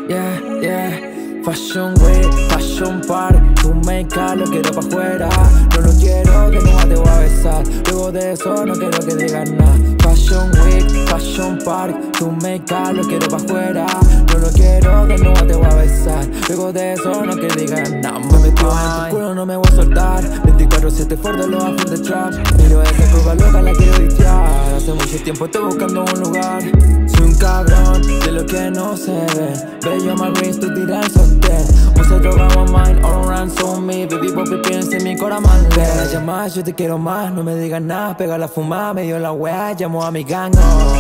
Yeah, yeah. Fashion week, fashion party. Tu make-up lo quiero pa' afuera. No lo quiero, que no te voy a besar. Luego de eso no quiero que digas nada. Fashion week, fashion party. Tu make-up lo quiero pa' afuera. No lo quiero, que no te voy a besar. Luego de eso no quiero que digas nada. Me metió en tu culo, no me voy a soltar. 24/7 for the love of the trap. Miro esa curva loca, la quiero dictar. Hace mucho tiempo estoy buscando un lugar. Soy un cabrón de lo que no se ve. Bello my wrist, tú tiras el sostén. Usa droga my mind, all around so me. Baby, papi, piensa en mi corazón. Pega la llamada, yo te quiero más. No me digas nada, pega la fumada. Me dio la wea, llamo a mi gang.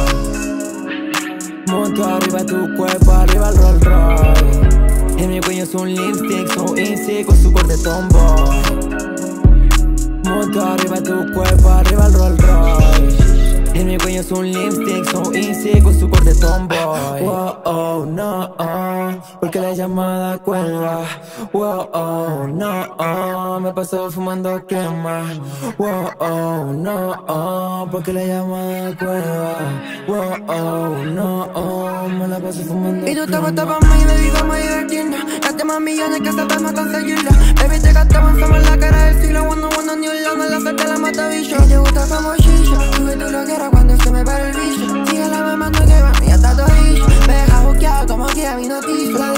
Monto arriba tu cuerpo, arriba el Rolls Royce. En mi cuello es un lipstick, so easy con su corte tomboy. Monto arriba tu cuerpo, arriba el Rolls Royce. En mi cuello es un lipstick, so easy con su corte tomboy. Wow, oh, no, porque la llamada cuelga. Wow, oh, no, me paso fumando crema. Wow, oh, no, porque la llamada cuelga. Wow, oh, no, me la paso fumando crema. Y tú te gustas pa' mí, baby, vamos a divertirnos. Gastemos millones que sabemos conseguirlo. Baby, te gastamos, somos la cara del siglo. Cuando ni un loco, la oferta la mata bicho. Y te gusta como shisha, tú que tú lo quieras cuando se me para el bicho. Sigue la mamá, no que va, ya está todo dicho. Me deja buqueado como que a mi noticia.